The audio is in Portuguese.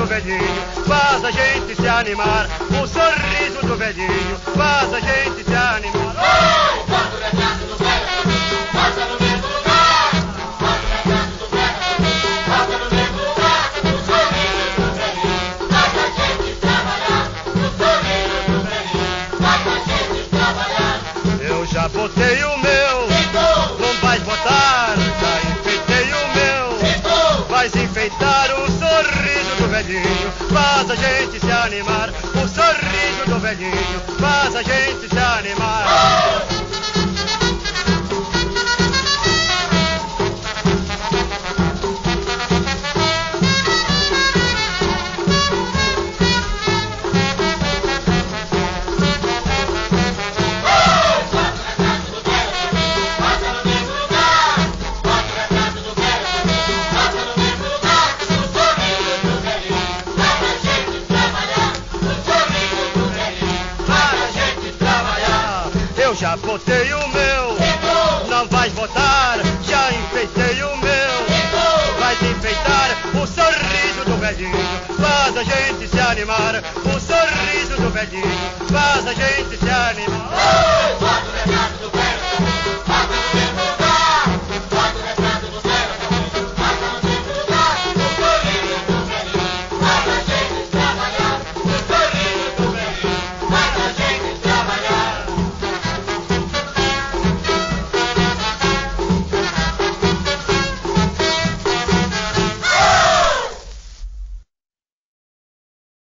do velhinho faz a gente se animar. O sorriso do velhinho faz a gente se animar. Bota o retrato do velho, bota no mesmo lugar. Bota o retrato do velho, bota no mesmo lugar. O sorriso do velhinho faz a gente trabalhar. O sorriso do velhinho faz a gente trabalhar. Eu já botei o meu, não vais botar. Já enfeitei o meu, vais enfeitar. O sorriso do velhinho faz a gente se animar. O sorriso do velhinho faz a gente se animar. Já botei o meu, não vais botar. Já enfeitei o meu, vais enfeitar. O sorriso do velhinho faz a gente se animar. O sorriso do velhinho faz a gente se animar. Bota o retrato do